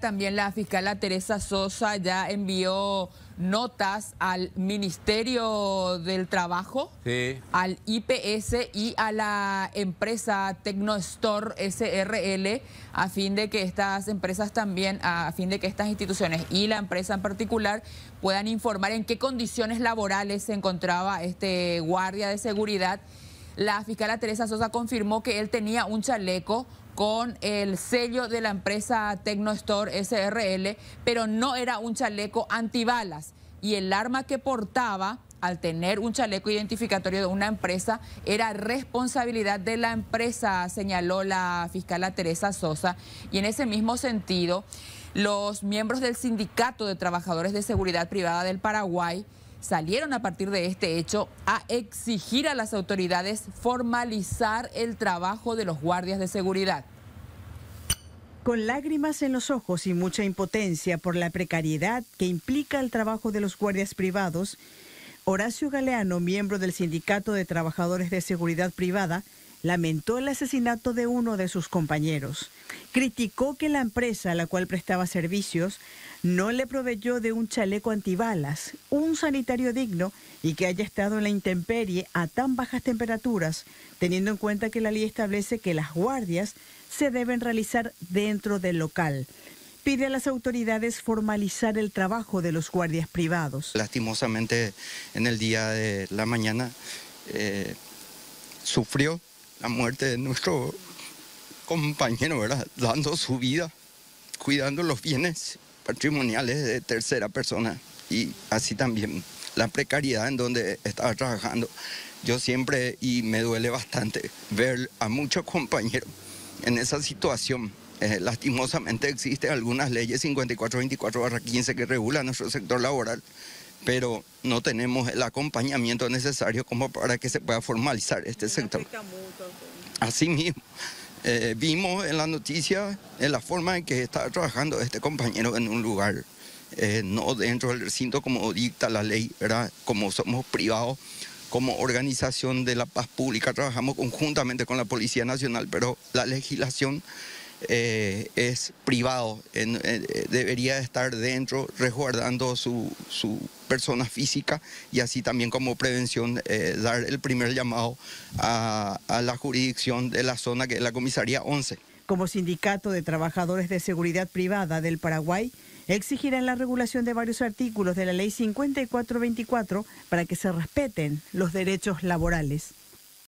también la fiscala Teresa Sosa ya envió notas al Ministerio del Trabajo, Sí. al IPS y a la empresa Tecnostore SRL a fin de que estas empresas también, a fin de que estas instituciones y la empresa en particular puedan informar en qué condiciones laborales se encontraba este guardia de seguridad. La fiscala Teresa Sosa confirmó que él tenía un chaleco con el sello de la empresa Tecnostore SRL, pero no era un chaleco antibalas. Y el arma que portaba, al tener un chaleco identificatorio de una empresa, era responsabilidad de la empresa, señaló la fiscala Teresa Sosa. Y en ese mismo sentido, los miembros del Sindicato de Trabajadores de Seguridad Privada del Paraguay salieron a partir de este hecho a exigir a las autoridades formalizar el trabajo de los guardias de seguridad. Con lágrimas en los ojos y mucha impotencia por la precariedad que implica el trabajo de los guardias privados, Horacio Galeano, miembro del Sindicato de Trabajadores de Seguridad Privada, lamentó el asesinato de uno de sus compañeros. Criticó que la empresa a la cual prestaba servicios no le proveyó de un chaleco antibalas, un sanitario digno y que haya estado en la intemperie a tan bajas temperaturas, teniendo en cuenta que la ley establece que las guardias se deben realizar dentro del local. Pide a las autoridades formalizar el trabajo de los guardias privados. Lastimosamente, en el día de la mañana sufrió la muerte de nuestro compañero, ¿verdad? Dando su vida, cuidando los bienes patrimoniales de tercera persona y así también la precariedad en donde estaba trabajando. Yo siempre, y me duele bastante, ver a muchos compañeros en esa situación. Lastimosamente existen algunas leyes 5424/15 que regulan nuestro sector laboral, pero no tenemos el acompañamiento necesario como para que se pueda formalizar este sector. Así mismo, vimos en la noticia en la forma en que estaba trabajando este compañero en un lugar, no dentro del recinto como dicta la ley, ¿verdad? Como somos privados, como organización de la paz pública, trabajamos conjuntamente con la Policía Nacional, pero la legislación es privado, debería estar dentro, resguardando su persona física y así también como prevención dar el primer llamado a la jurisdicción de la zona que es la comisaría 11. Como Sindicato de Trabajadores de Seguridad Privada del Paraguay, exigirán la regulación de varios artículos de la Ley 5424 para que se respeten los derechos laborales.